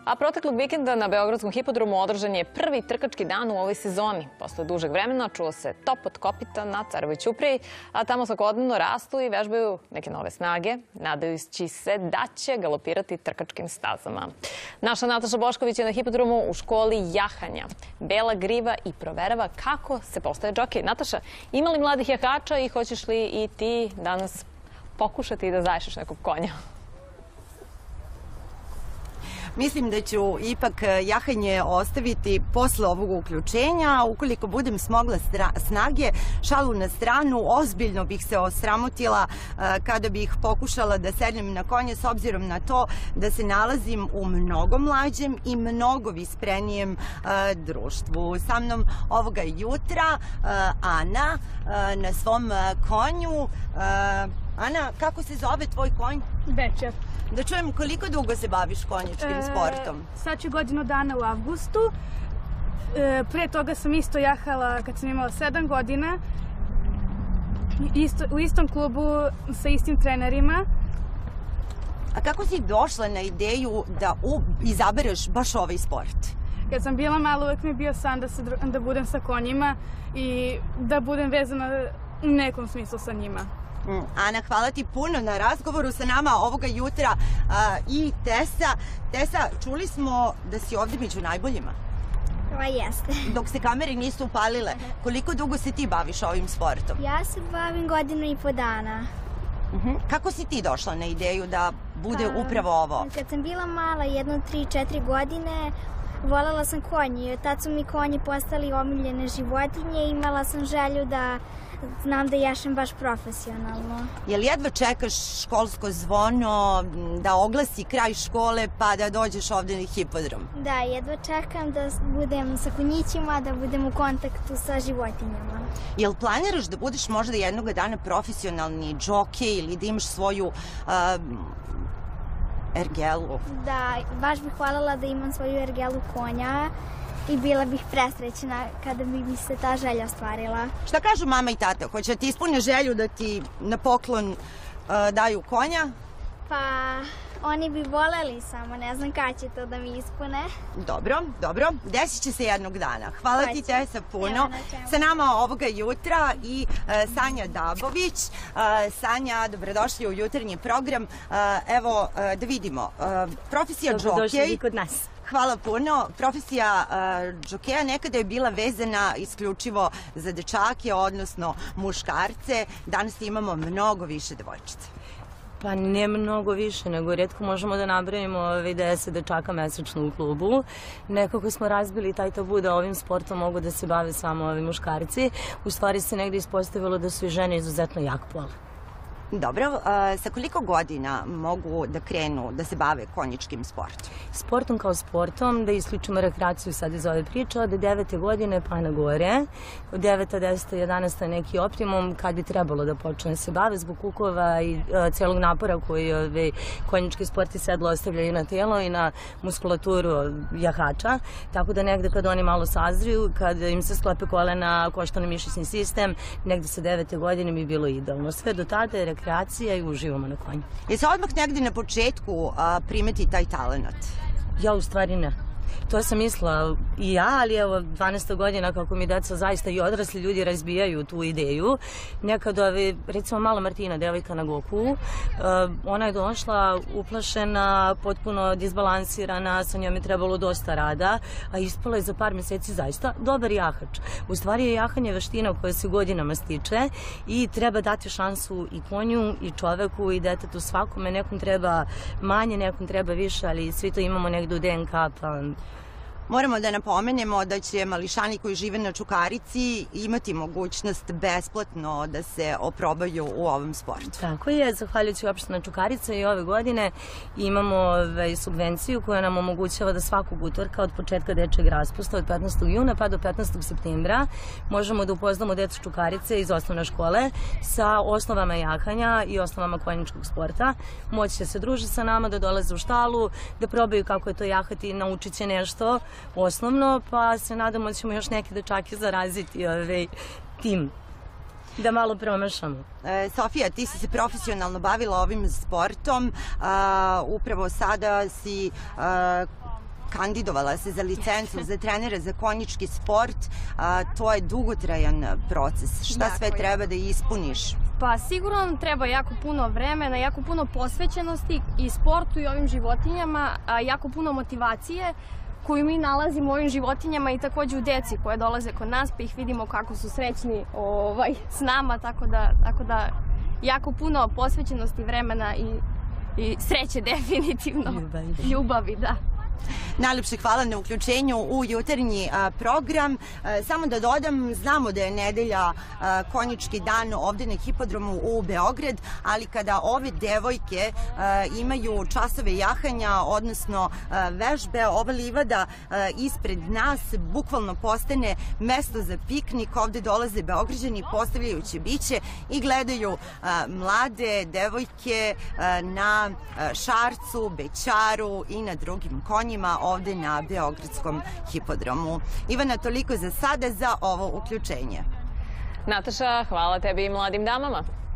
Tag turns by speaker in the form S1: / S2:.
S1: A proteklog vikenda na Beogradskom hipodromu održan je prvi trkački dan u ovoj sezoni. Posle dužeg vremena čuo se top od kopita na Carovoj ćupriji, a tamo svakodnevno rastu i vežbaju neke nove snage, nadajući se da će galopirati trkačkim stazama. Naša Nataša Bošković je na hipodromu u školi jahanja. Bela griva i proverava kako se postaje džokej. Nataša, ima li mladih jahača i hoćeš li i ti danas pokušati da zaješiš nekog konja?
S2: Mislim da ću ipak jahanje ostaviti posle ovog uključenja. Ukoliko budem smogla snage, šalu na stranu, ozbiljno bih se osramotila kada bih pokušala da sednem na konje, s obzirom na to da se nalazim u mnogo mlađem i mnogo visprenijem društvu. Sa mnom ovoga jutra Ana na svom konju. Ana, kako se zove tvoj konj?
S3: Bečer.
S2: Da čujem, koliko dugo se baviš konjičkim sportom?
S3: Sad ću godinu dana u avgustu. Pre toga sam isto jahala kad sam imala 7 godina. U istom klubu sa istim trenerima.
S2: A kako si došla na ideju da izabereš baš ovaj sport?
S3: Kad sam bila mala, uvek mi je bio san da budem sa konjima i da budem vezana u nekom smislu sa njima.
S2: Ana, hvala ti puno na razgovoru sa nama ovoga jutra i Tesa. Tesa, čuli smo da si ovde među najboljima.
S4: Pa jeste.
S2: Dok se kamere nisu upalile, koliko dugo se ti baviš ovim sportom?
S4: Ja se bavim 1,5 godina.
S2: Kako si ti došla na ideju da bude upravo ovo?
S4: Kad sam bila mala, 3-4 godine, volela sam konje. Tad su mi konji postali omiljene životinje i imala sam želju da znam da jašem baš profesionalno.
S2: Jel jedva čekaš školsko zvono, da oglasi kraj škole pa da dođeš ovde na hipodrom?
S4: Da, jedva čekam da budem sa konjićima, da budem u kontaktu sa životinjama.
S2: Jel planiraš da budeš možda jednog dana profesionalni džokej ili da imaš svoju ergelu?
S4: Da, baš bih voljela da imam svoju ergelu konja. I bila bih presrećna kada bi mi se ta želja ostvarila.
S2: Šta kažu mama i tata? Hoće da ti ispune želju da ti na poklon daju konja?
S4: Pa, oni bi voleli, samo ne znam kada će to da mi ispune.
S2: Dobro, dobro. Desit će se jednog dana. Hvala ti, Tesa, puno. Sa nama ovoga jutra i Sanja Dabović. Sanja, dobrodošli u jutarnji program. Evo, da vidimo. Profesija džokej.
S5: Dobrodošli i kod nas.
S2: Hvala puno. Profesija džokeja nekada je bila vezana isključivo za dečake, odnosno muškarce. Danas imamo mnogo više devojčica.
S5: Pa ne mnogo više, nego retko možemo da nabrojimo 10 dečaka mesečno u klubu. Nekako smo razbili taj tabu da ovim sportom mogu da se bave samo ovi muškarci. U stvari se negde ispostavilo da su i žene izuzetno jak pol.
S2: Dobro, sa koliko godina mogu da krenu da se bave konjičkim sportom?
S5: Sportom kao sportom, da isključimo rekreaciju sad iz ove priče, od 9. godine pa na gore. Od 9. 10. 11. je neki optimum kad bi trebalo da počne se bave zbog kukova i celog napora koji konjički sport i sedlo ostavljaju na telo i na muskulaturu jahača. Tako da negde kad oni malo sazriju, kad im se sklepe kolena, koštano-mišićni sistem, negde sa 9. godine bi bilo idealno. Sve do tada je rekreacija i uživamo na konju.
S2: Je se odmah negdje na početku primeti taj talent?
S5: Ja u stvari ne. To sam mislila i ja, ali evo 12. godina kako mi deca zaista i odrasli ljudi razbijaju tu ideju. Nekad recimo mala Martina, devojka na Goku, ona je došla uplašena, potpuno disbalansirana, sa njom je trebalo dosta rada, a ispala je za par meseci zaista dobar jahač. U stvari je jahanje veština koja se godinama stiče i treba dati šansu i konju i čoveku i detetu svakome. Nekom treba manje, nekom treba više, ali svi to imamo negde u DNK, pa...
S2: Moramo da napomenemo da će mališani koji žive na Čukarici imati mogućnost besplatno da se oprobaju u ovom sportu.
S5: Tako je, zahvaljujući opština Čukarica i ove godine imamo subvenciju koja nam omogućava da svakog utorka od početka dečjeg raspusta od 15. juna pa do 15. septembra možemo da upoznamo decu Čukarice iz osnovne škole sa osnovama jahanja i osnovama konjičkog sporta. Moći će se družiti sa nama, da dolaze u štalu, da probaju kako je to jahati, naučit će nešto osnovno, pa se nadamo da ćemo još neke dečake zaraziti tim. Da malo promešamo.
S2: Sofija, ti si se profesionalno bavila ovim sportom. Upravo sada si kandidovala se za licencu za trenera za konjički sport. To je dugotrajan proces. Šta sve treba da ispuniš?
S6: Pa sigurno nam treba jako puno vremena, jako puno posvećenosti i sportu i ovim životinjama, a jako puno motivacije koju mi nalazimo u ovim životinjama i takođe u deci koje dolaze kod nas, pa ih vidimo kako su srećni s nama, tako da jako puno posvećenosti, vremena i sreće definitivno. Ljubavi, da.
S2: Najlepše hvala na uključenju u jutarnji program. Samo da dodam, znamo da je nedelja konjički dan ovde na hipodromu u Beograd, ali kada ove devojke imaju časove jahanja, odnosno vežbe, ova livada ispred nas bukvalno postane mesto za piknik. Ovde dolaze Beograđani, postavljaju ćebiće i gledaju mlade devojke na Šarcu, Bećaru i na drugim konjima ovde na Beogradskom hipodromu. Ivana, toliko za sada za ovo uključenje.
S1: Nataša, hvala tebi i mladim damama.